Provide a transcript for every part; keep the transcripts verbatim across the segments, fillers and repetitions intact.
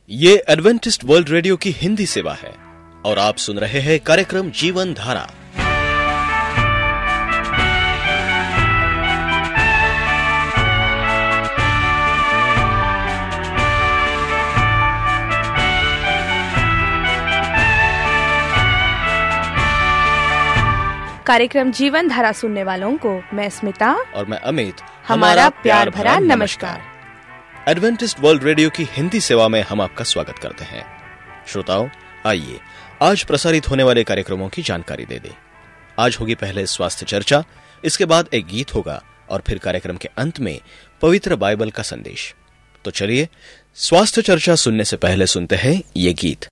ये Adventist World radio की हिंदी सेवा है और आप सुन रहे हैं कार्यक्रम जीवन धारा। कार्यक्रम जीवन धारा सुनने वालों को मैं स्मिता और मैं अमित हमारा प्यार भरा नमस्कार। एडवेंटिस्ट वर्ल्ड रेडियो की हिंदी सेवा में हम आपका स्वागत करते हैं। श्रोताओं, आइए आज प्रसारित होने वाले कार्यक्रमों की जानकारी दे दें। आज होगी पहले स्वास्थ्य चर्चा, इसके बाद एक गीत होगा और फिर कार्यक्रम के अंत में पवित्र बाइबल का संदेश। तो चलिए स्वास्थ्य चर्चा सुनने से पहले सुनते हैं ये गीत।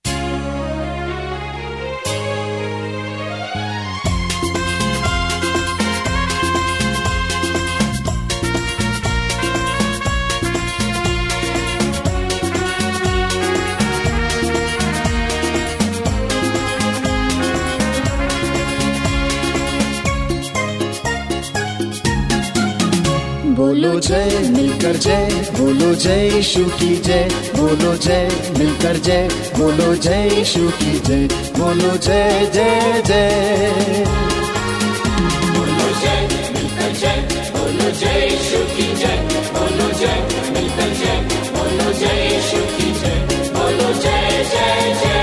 बोलो जय मिलकर जय, बोलो जय यीशु की जय, बोलो जय मिलकर जय, बोलो जय यीशु की जय, बोलो जय जय जय। बोलो जय मिलकर जय, बोलो जय यीशु की जय, बोलो जय मिलकर जय, बोलो जय यीशु की जय, बोलो जय जय जय।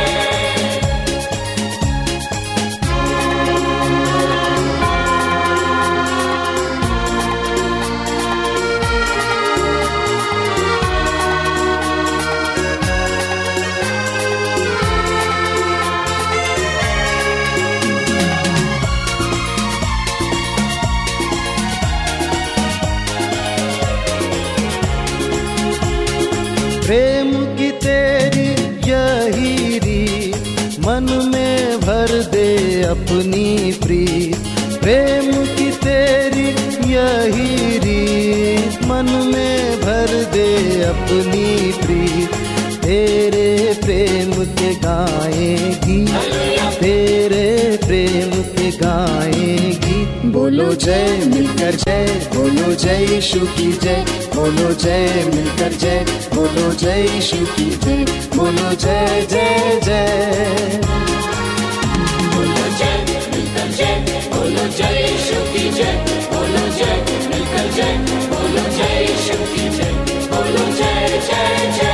प्रेम की तेरी यही रीत, मन में भर दे अपनी प्रीत। प्रेम की तेरी यही रीत, मन में भर दे अपनी प्रीत। तेरे प्रेम के गाएगी, तेरे प्रेम के गाएगी। बोलो जय मिलकर जय, बोलो जय यीशु की जय, बोलो जय मिलकर जय, बोलो जय यीशु की जय, बोलो जय जय जय। बोलो जय मिलकर जय, बोलो जय यीशु की जय, बोलो जय मिलकर जय, बोलो जय यीशु की जय, बोलो जय जय जय।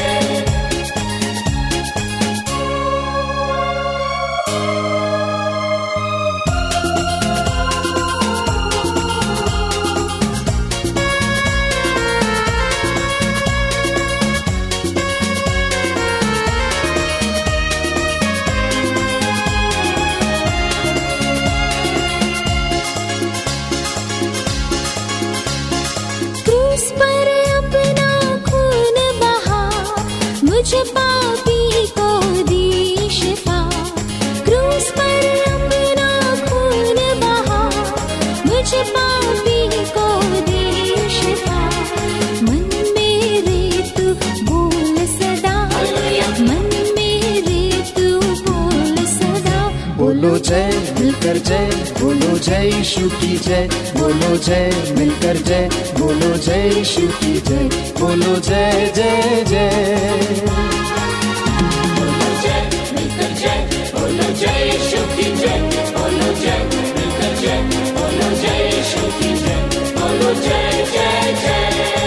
मुझे पापी को दी शिफा, क्रूस पर अपना खून बहा, मुझे पापी को दी शिफा। मन मेरे तू बोल सदा, मन मेरे तू बोल सदा। बोलो जय मिलकर जय, बोलो जय यीशु की जय, बोलो जय मिलकर जय, बोलो जय यीशु की जय, बोलो जय जय जय। बोलो जय मिलकर जय, बोलो जय यीशु की जय, बोलो जय मिलकर जय, बोलो जय यीशु की जय, बोलो जय जय जय।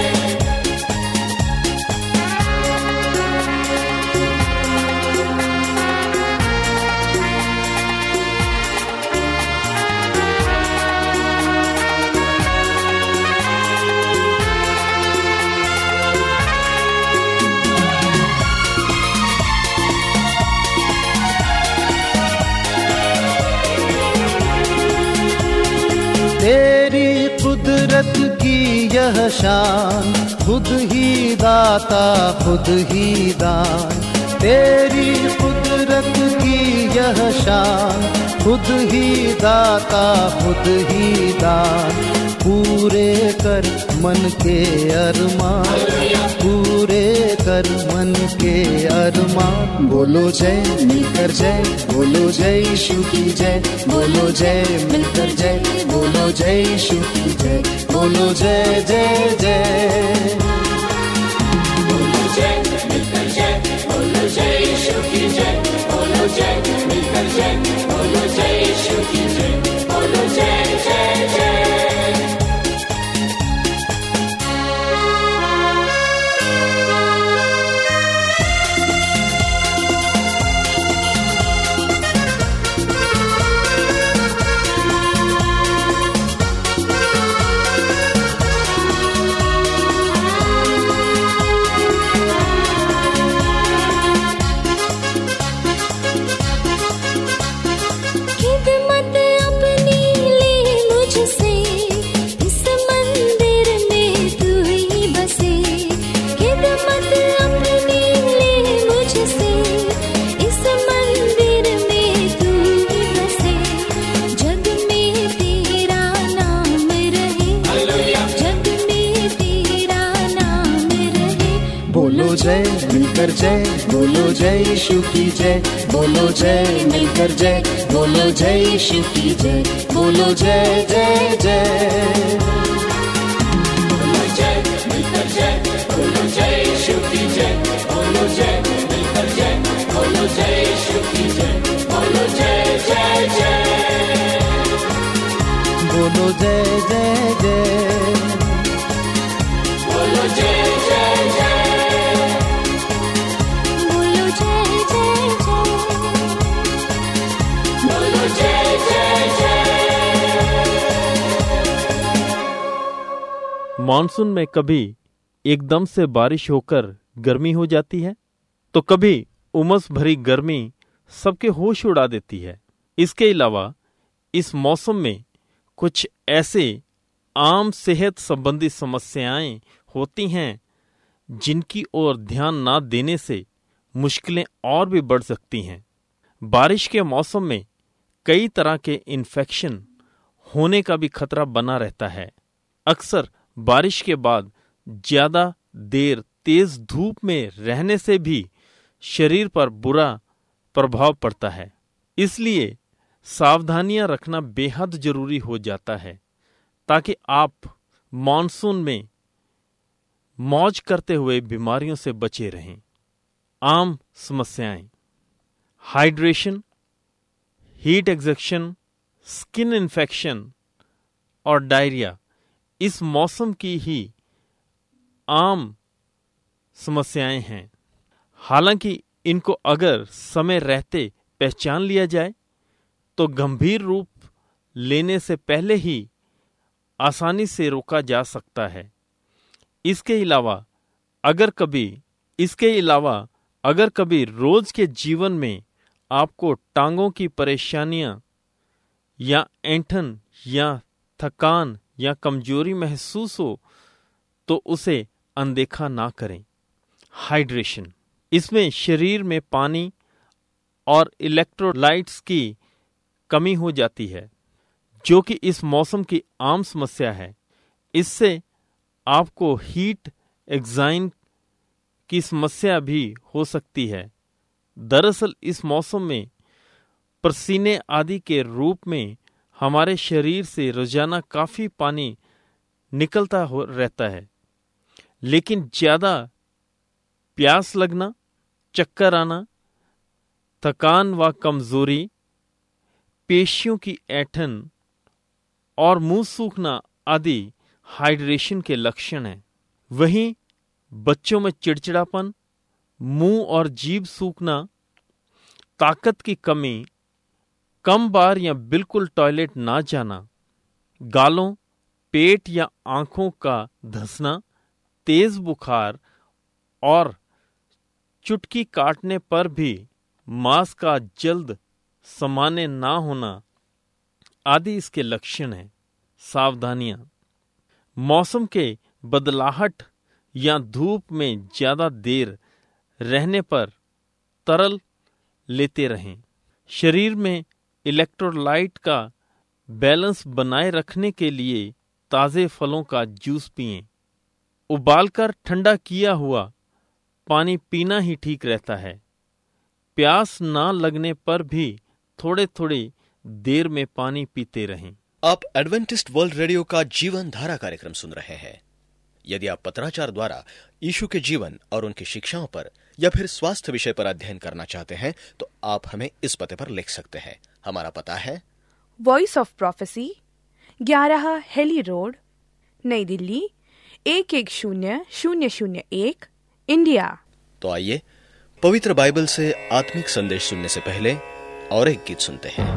तेरी कुदरत की यह शान, खुद ही दाता खुद ही दान। तेरी कुदरत की यह शान, खुद ही दाता खुद ही दान। पूरे कर मन के अरमान, पूरे कर मन के अरमान। बोलो जय मिलकर जय, बोलो जय यीशु की जय, बोलो जय मिलकर जय, बोलो जय यीशु की जय, बोलो जय जय जय। बोलो जय मिलकर जय, मिलकर जय, बोलो जय यीशु की जय, बोलो जय मिलकर जय, बोलो जय यीशु की जय, बोलो जय जय जय। बोलो जय मिलकर जय, बोलो जय यीशु की जय, बोलो जय मिलकर जय, बोलो जय यीशु की जय, बोलो जय जय जय, बोलो जय जय जय, बोलो जय जय जय, बोलो जय जय जय, बोलो जय जय जय। मॉनसून में कभी एकदम से बारिश होकर गर्मी हो जाती है, तो कभी उमस भरी गर्मी सबके होश उड़ा देती है। इसके अलावा इस मौसम में कुछ ऐसे आम सेहत संबंधी समस्याएं होती हैं जिनकी ओर ध्यान ना देने से मुश्किलें और भी बढ़ सकती हैं। बारिश के मौसम में कई तरह के इन्फेक्शन होने का भी खतरा बना रहता है। अक्सर बारिश के बाद ज्यादा देर तेज धूप में रहने से भी शरीर पर बुरा प्रभाव पड़ता है। इसलिए सावधानियां रखना बेहद जरूरी हो जाता है ताकि आप मॉनसून में मौज करते हुए बीमारियों से बचे रहें। आम समस्याएं: hydration, heat exhaustion, skin infection और डायरिया इस मौसम की ही आम समस्याएं हैं। हालांकि इनको अगर समय रहते पहचान लिया जाए तो गंभीर रूप लेने से पहले ही आसानी से रोका जा सकता है। इसके अलावा अगर कभी इसके अलावा अगर कभी रोज के जीवन में आपको टांगों की परेशानियां या ऐंठन या थकान या कमजोरी महसूस हो तो उसे अनदेखा ना करें। हाइड्रेशन, इसमें शरीर में पानी और इलेक्ट्रोलाइट्स की कमी हो जाती है, जो कि इस मौसम की आम समस्या है। इससे आपको हीट एक्साइन की समस्या भी हो सकती है। दरअसल इस मौसम में पसीने आदि के रूप में हमारे शरीर से रोजाना काफी पानी निकलता हो रहता है, लेकिन ज्यादा प्यास लगना, चक्कर आना, थकान व कमजोरी, पेशियों की ऐंठन और मुंह सूखना आदि हाइड्रेशन के लक्षण हैं। वहीं बच्चों में चिड़चिड़ापन, मुंह और जीभ सूखना, ताकत की कमी, कम बार या बिल्कुल टॉयलेट ना जाना, गालों, पेट या आंखों का धंसना, तेज बुखार और चुटकी काटने पर भी मांस का जल्द समाने ना होना आदि इसके लक्षण हैं। सावधानियां: मौसम के बदलाहट या धूप में ज्यादा देर रहने पर तरल लेते रहें। शरीर में इलेक्ट्रोलाइट का बैलेंस बनाए रखने के लिए ताजे फलों का जूस पिएं। उबालकर ठंडा किया हुआ पानी पीना ही ठीक रहता है। प्यास ना लगने पर भी थोड़े थोड़े देर में पानी पीते रहें। आप एडवेंटिस्ट वर्ल्ड रेडियो का जीवन धारा कार्यक्रम सुन रहे हैं। यदि आप पत्राचार द्वारा यीशु के जीवन और उनकी शिक्षाओं पर या फिर स्वास्थ्य विषय पर अध्ययन करना चाहते हैं तो आप हमें इस पते पर लिख सकते हैं। हमारा पता है वॉइस ऑफ प्रोफेसी, ग्यारह हेली रोड, नई दिल्ली एक एक शून्य शून्य शून्य एक, इंडिया। तो आइए पवित्र बाइबल से आत्मिक संदेश सुनने से पहले और एक गीत सुनते हैं।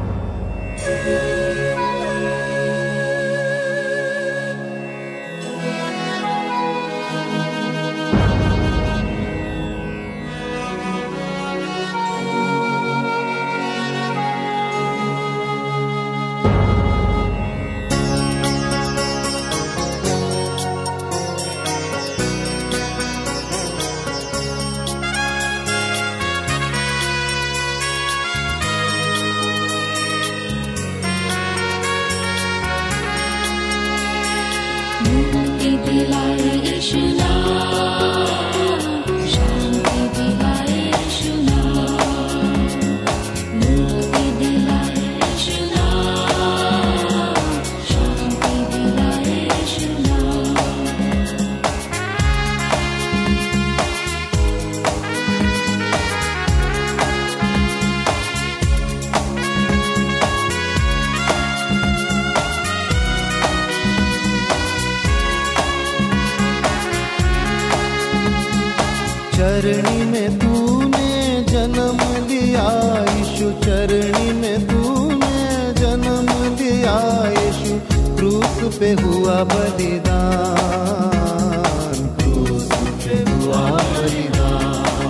चरणी में तूने जन्म लिया यीशु, चरणी में तूने जन्म लिया यीशु, क्रूस पे हुआ बलिदान, क्रूस पे हुआ बलिदान।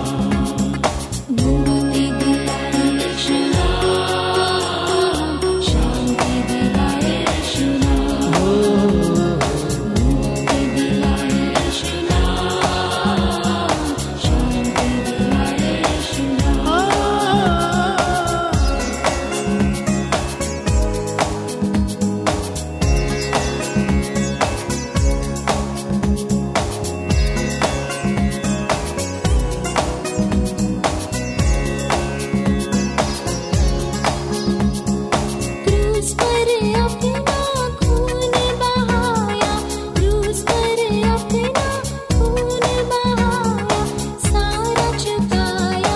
मुक्ति दिलाए यीशु नाम, शांति दिलाए यीशु नाम, मुक्ति दिलाए यीशु नाम, शांति दिलाए यीशु नाम। क्रूस पर अपना खून बहाया, क्रूस पर अपना खून बहाया, सारा चुकाया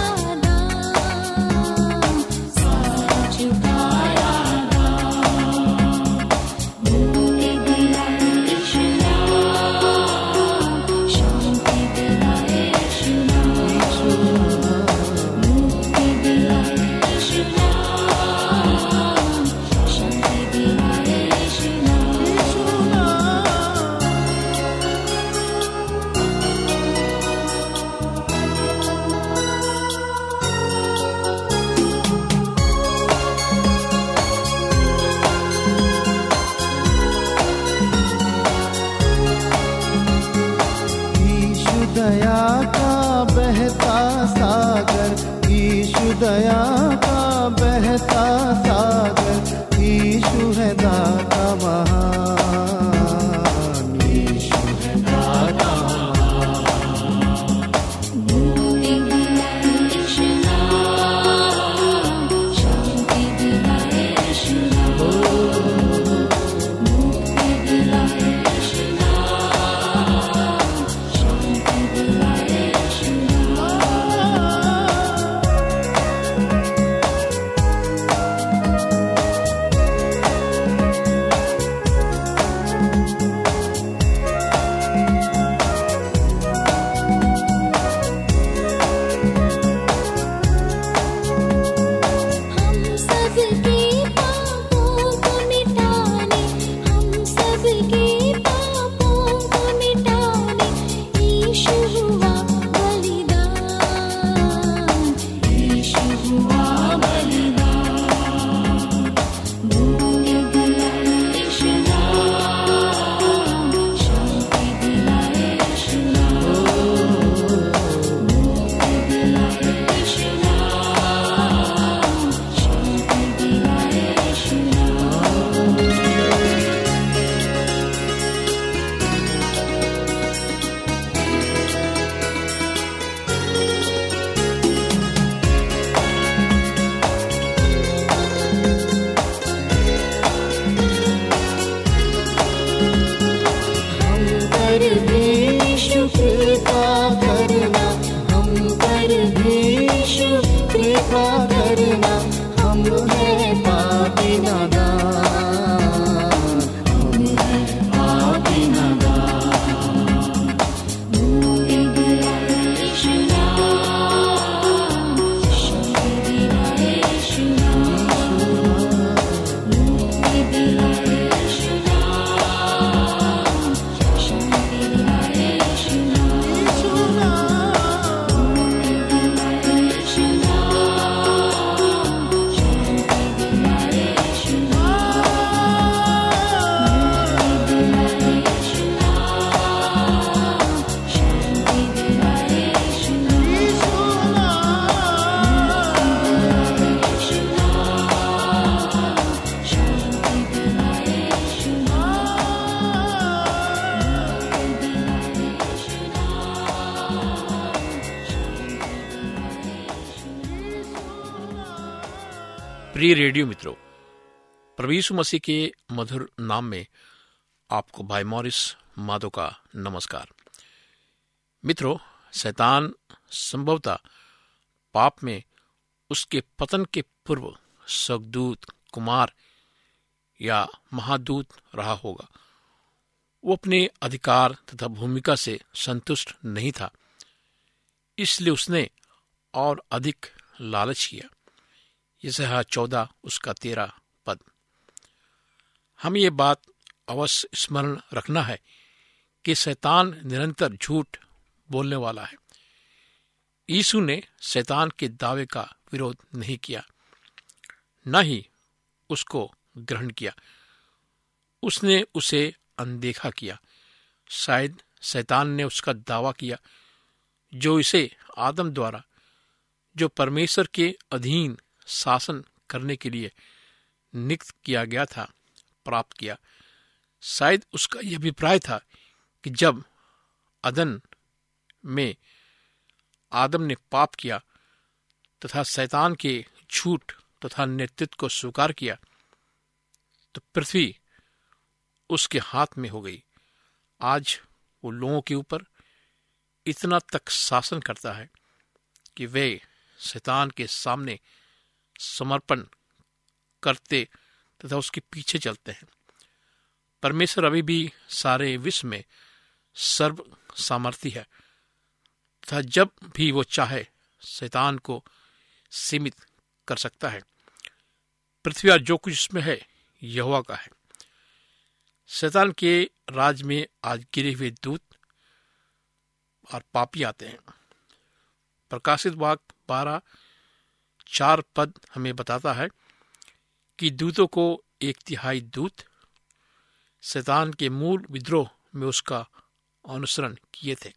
दाम, सारा चुकाया दाम। मुक्ति दिलाए यीशु नाम, शांति दिलाए यीशु नाम, मुक्ति दिलाए यीशु नाम, शांति दिलाए यीशु नाम। यीशु दया का बहता सागर, यीशु दया का बहता सागर, यीशु है दाता महान, यीशु है दाता महान। मुक्ति दिलाए यीशु नाम, शांति दिलाए यीशु नाम, मुक्ति दिलाए यीशु नाम, शांति दिलाए यीशु हम सबके पापों को मिटाने, हम सबके पापों को मिटाने, यीशु हुआ बलिदान, यीशु हुआ बलिदान। मुक्ति दिलाए यीशु नाम, शांति दिलाए यीशु नाम, मुक्ति दिलाए यीशु नाम, शांति दिलाए यीशु नाम। हम पर भी यीशु कृपा करना, हम पर भी यीशु कृपा करना, हम हैं पापी नादान, हम हैं पापी नादान। मुक्ति दिलाए यीशु नाम, शांति दिलाए यीशु नाम, मुक्ति दिलाए यीशु नाम, शांति दिलाए यीशु प्रिय रेडियो मित्रों, प्रभु यीशु मसीह के मधुर नाम में आपको भाई मॉरिस माधो का नमस्कार। मित्रों, शैतान संभवतः पाप में उसके पतन के पूर्व स्वर्गदूत, कुमार या महादूत रहा होगा। वो अपने अधिकार तथा भूमिका से संतुष्ट नहीं था। इसलिए उसने और अधिक लालच किया। यशायाह चौदह उसका तेरह पद। हमें ये बात अवश्य स्मरण रखना है कि शैतान निरंतर झूठ बोलने वाला है। यीशु ने शैतान के दावे का विरोध नहीं किया, न ही उसको ग्रहण किया। उसने उसे अनदेखा किया। शायद शैतान ने उसका दावा किया जो इसे आदम द्वारा, जो परमेश्वर के अधीन शासन करने के लिए नियुक्त किया गया था, प्राप्त किया। शायद उसका यह अभिप्राय था कि जब अदन में आदम ने पाप किया तथा शैतान के झूठ तथा नेतृत्व को स्वीकार किया, तो पृथ्वी उसके हाथ में हो गई। आज वो लोगों के ऊपर इतना तक शासन करता है कि वे शैतान के सामने समर्पण करते तथा उसके पीछे चलते हैं। परमेश्वर अभी भी सारे विश्व में सर्व सामर्थी है तथा जब भी वो चाहे शैतान को सीमित कर सकता है। पृथ्वी और जो कुछ इसमें है यहोवा का है। शैतान के राज में आज गिरे हुए दूत और पापी आते हैं। प्रकाशित वाक्य बारह चार पद हमें बताता है कि दूतों को एक तिहाई दूत शैतान के मूल विद्रोह में उसका अनुसरण किए थे।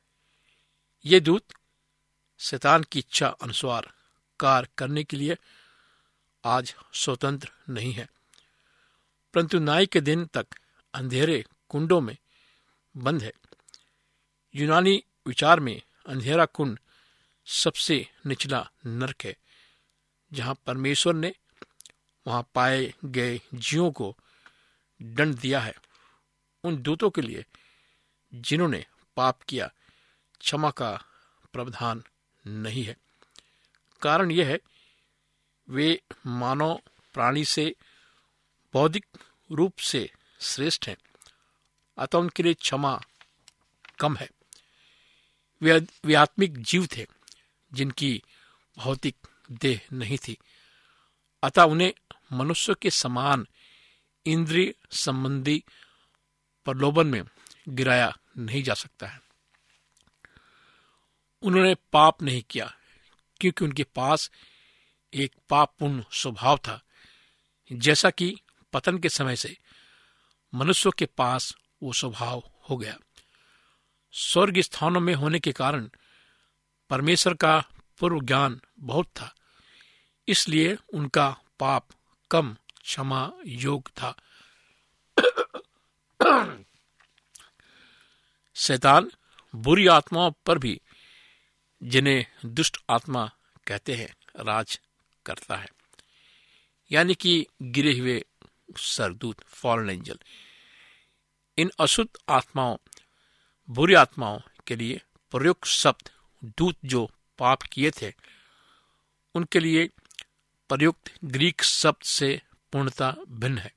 ये दूत शैतान की इच्छा अनुसार कार्य करने के लिए आज स्वतंत्र नहीं है, परंतु न्याय के दिन तक अंधेरे कुंडों में बंद है। यूनानी विचार में अंधेरा कुंड सबसे निचला नरक है, जहां परमेश्वर ने वहां पाए गए जीवों को दंड दिया है। उन दूतों के लिए जिन्होंने पाप किया क्षमा का प्रावधान नहीं है। कारण यह है वे मानव प्राणी से बौद्धिक रूप से श्रेष्ठ हैं, अतः उनके लिए क्षमा कम है। वे, वे आत्मिक जीव थे जिनकी भौतिक देह नहीं थी, अतः उन्हें मनुष्य के समान इंद्रिय संबंधी प्रलोभन में गिराया नहीं जा सकता है। उन्होंने पाप नहीं किया क्योंकि उनके पास एक पापपूर्ण स्वभाव था, जैसा कि पतन के समय से मनुष्यों के पास वो स्वभाव हो गया। स्वर्ग स्थानों में होने के कारण परमेश्वर का पूर्व ज्ञान बहुत था, इसलिए उनका पाप कम क्षमा योग्य था। शैतान बुरी आत्माओं पर भी, जिन्हें दुष्ट आत्मा कहते हैं, राज करता है, यानी कि गिरे हुए सरदूत, फॉलन एंजल। इन अशुद्ध आत्माओं, बुरी आत्माओं के लिए प्रयुक्त शब्द दूत जो पाप किए थे, उनके लिए प्रयुक्त ग्रीक शब्द से पूर्णतः भिन्न है।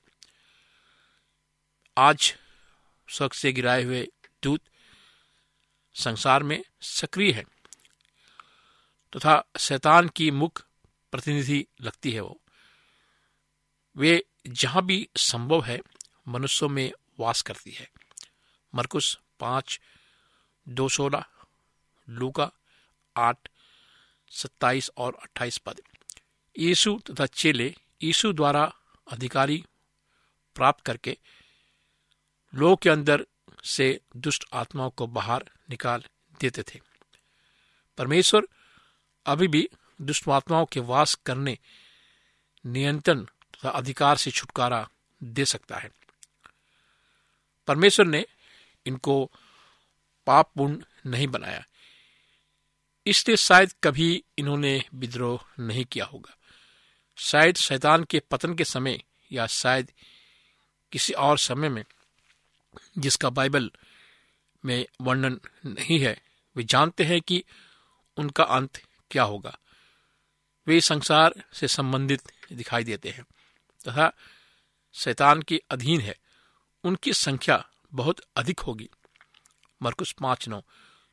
आज स्वर्ग से गिराए हुए दूत संसार में सक्रिय है तथा शैतान की मुख्य प्रतिनिधि लगती है। वो वे जहां भी संभव है मनुष्यों में वास करती है। मरकुस पांच दो सोलह, लूका आठ सत्ताईस और अट्ठाईस पद। यीशु तथा चेले यीशु द्वारा अधिकारी प्राप्त करके लोगों के अंदर से दुष्ट आत्माओं को बाहर निकाल देते थे। परमेश्वर अभी भी दुष्ट आत्माओं के वास करने, नियंत्रण तथा अधिकार से छुटकारा दे सकता है। परमेश्वर ने इनको पापपूर्ण नहीं बनाया, इसलिए शायद कभी इन्होंने विद्रोह नहीं किया होगा। शायद शैतान के पतन के समय या शायद किसी और समय में जिसका बाइबल में वर्णन नहीं है, वे जानते हैं कि उनका अंत क्या होगा। वे संसार से संबंधित दिखाई देते हैं तथा शैतान के अधीन है। उनकी संख्या बहुत अधिक होगी। मरकुस पांच नौ।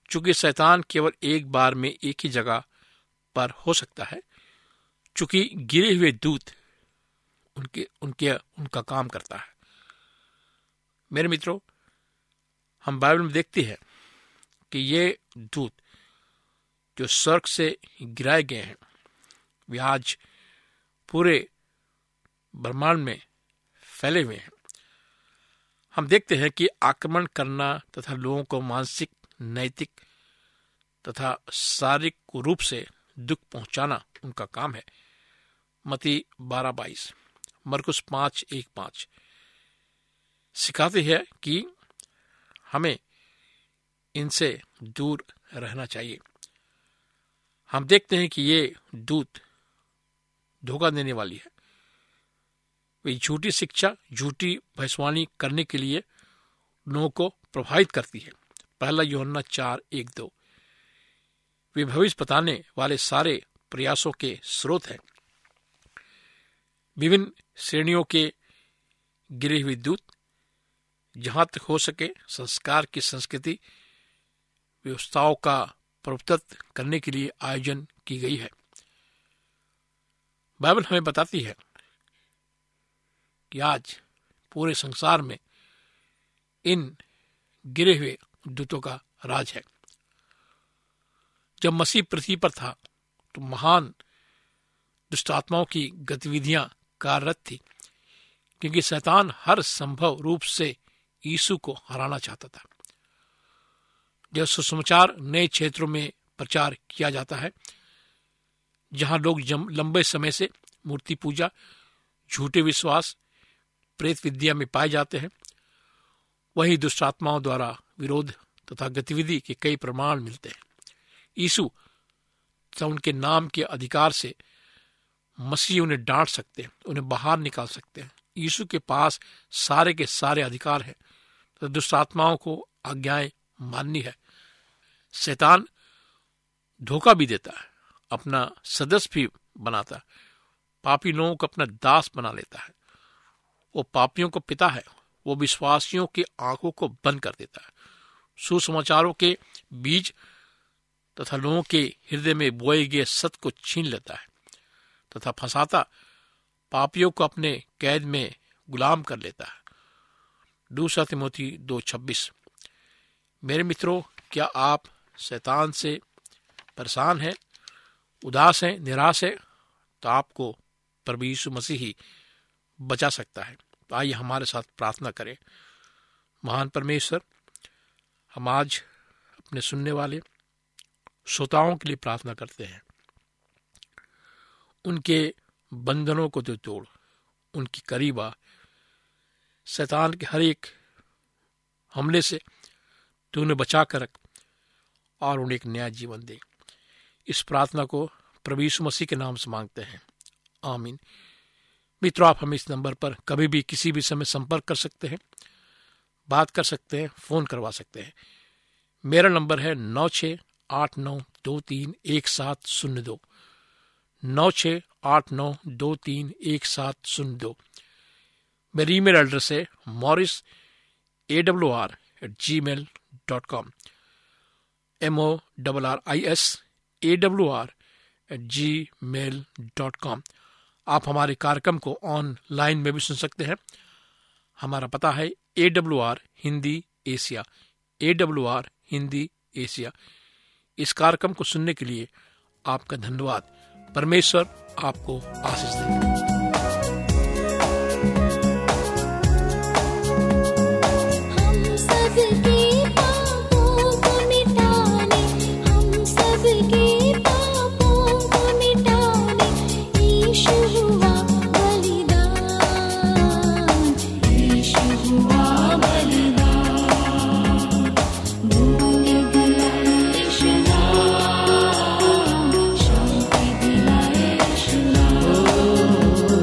चूंकि शैतान केवल एक बार में एक ही जगह पर हो सकता है, चूंकि गिरे हुए दूत उनके उनके उनका काम करता है। मेरे मित्रों, हम बाइबल में देखते हैं कि ये दूत जो स्वर्ग से गिराए गए हैं, वे आज पूरे ब्रह्मांड में फैले हुए हैं। हम देखते हैं कि आक्रमण करना तथा लोगों को मानसिक, नैतिक तथा शारीरिक रूप से दुख पहुंचाना उनका काम है। मत्ती बारह बाईस, मरकुस पांच एक पांच सिखाती है कि हमें इनसे दूर रहना चाहिए। हम देखते हैं कि ये दूत धोखा देने वाली है। वे झूठी शिक्षा, झूठी भविष्यवाणी करने के लिए लोगों को प्रभावित करती है। पहला यूहन्ना चार एक दो। वे भविष्य बताने वाले सारे प्रयासों के स्रोत हैं। विभिन्न श्रेणियों के गिरे हुए दूत, जहां तक हो सके संस्कार की संस्कृति व्यवस्थाओं का प्रवर्तित करने के लिए आयोजन की गई है। बाइबल हमें बताती है कि आज पूरे संसार में इन गिरे हुए दूतों का राज है। जब मसीह पृथ्वी पर था तो महान दुष्टात्माओं की गतिविधियां कार्यरत थी, क्योंकि शैतान हर संभव रूप से यीशु को हराना चाहता था। जब सुसमाचार नए क्षेत्रों में प्रचार किया जाता है, जहां लोग लंबे समय से मूर्ति पूजा, झूठे विश्वास, प्रेत विद्या में पाए जाते हैं, वही दुष्टात्माओं द्वारा विरोध तथा गतिविधि के कई प्रमाण मिलते हैं। यीशु तथा उनके नाम के अधिकार से मसीह उन्हें डांट सकते हैं, उन्हें बाहर निकाल सकते हैं। यीशु के पास सारे के सारे अधिकार हैं, तो दुष्टात्माओं को आज्ञाएं माननी है। शैतान धोखा भी देता है, अपना सदस्य भी बनाता है, पापी लोगों को अपना दास बना लेता है। वो पापियों को पिता है, वो विश्वासियों की आंखों को बंद कर देता है, सुसमाचारों के बीज तथा लोगों के हृदय में बोए गए सत्य को छीन लेता है तथा फंसाता पापियों को अपने कैद में गुलाम कर लेता है। दूसरा तिमोथी दो छब्बीस। मेरे मित्रों, क्या आप शैतान से परेशान हैं, उदास हैं, निराश हैं? तो आपको प्रभु यीशु मसीह ही बचा सकता है। तो आइए हमारे साथ प्रार्थना करें। महान परमेश्वर, हम आज अपने सुनने वाले श्रोताओं के लिए प्रार्थना करते हैं। उनके बंधनों को तो तोड़, उनकी करीब आ, शैतान के हर एक हमले से तू उन्हें बचा कर रख और उन्हें एक नया जीवन दे। इस प्रार्थना को प्रभु यीशु मसीह के नाम से मांगते हैं, आमीन। मित्रों, आप हमें इस नंबर पर कभी भी किसी भी समय संपर्क कर सकते हैं, बात कर सकते हैं, फोन करवा सकते हैं। मेरा नंबर है नौ छः आठ नौ दो तीन एक सात शून्य दो, नौ छः आठ नौ दो तीन एक सात शून्य दो। मेरी ईमेल एड्रेस है Morris A W R at Gmail dot com, M O double R I S A W R at Gmail dot com. आप हमारे कार्यक्रम को ऑनलाइन में भी सुन सकते हैं। हमारा पता है A W R Hindi Asia, A W R Hindi Asia. इस कार्यक्रम को सुनने के लिए आपका धन्यवाद। परमेश्वर आपको आशीष दे। हम सबके पापों को मिटाने, हम सबके पापों को मिटाने यीशु हुआ बलिदान, यीशु हुआ बलिदान। मुक्ति दिलाए यीशु नाम, शांति दिलाए यीशु नाम।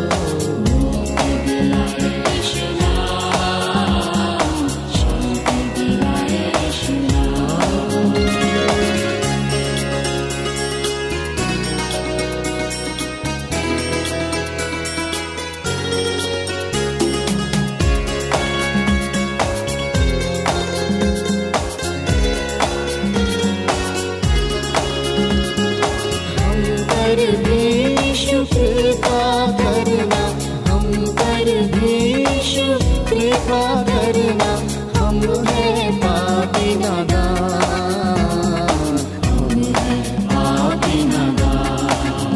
पर भी शुक्र का करना, हम पर भी शुक्र का करना, हम हैं पापी नादान, हम हैं पापी नादान।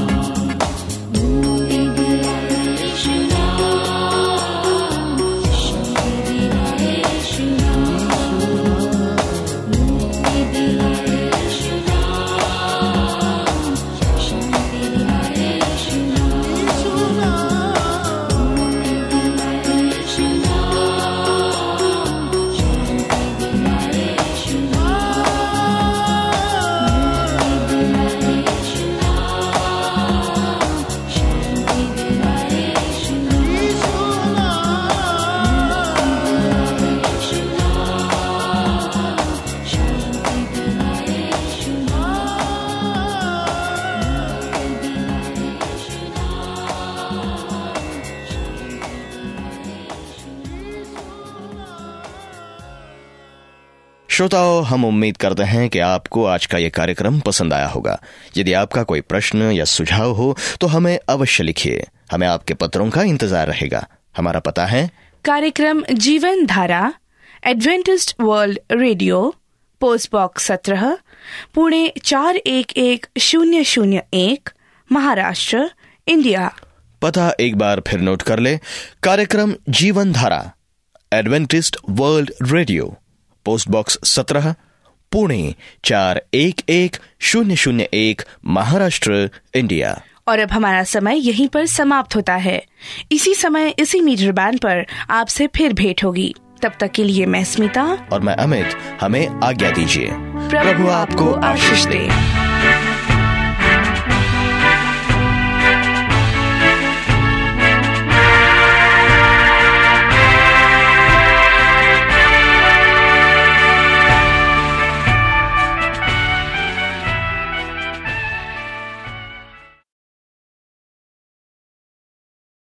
श्रोताओं, हम उम्मीद करते हैं कि आपको आज का ये कार्यक्रम पसंद आया होगा। यदि आपका कोई प्रश्न या सुझाव हो तो हमें अवश्य लिखिए। हमें आपके पत्रों का इंतजार रहेगा। हमारा पता है कार्यक्रम Jeevan Dhara, Adventist World Radio, post box सत्रह, पुणे चार एक एक शून्य शून्य एक, महाराष्ट्र, इंडिया। पता एक बार फिर नोट कर ले। कार्यक्रम Jeevan Dhara, Adventist World Radio, post box सत्रह, पुणे चार एक एक शून्य शून्य एक, महाराष्ट्र, इंडिया। और अब हमारा समय यहीं पर समाप्त होता है। इसी समय इसी मीटर बैंड पर आपसे फिर भेंट होगी। तब तक के लिए मैं स्मिता और मैं अमित, हमें आज्ञा दीजिए। प्रभु आपको आशीष दे।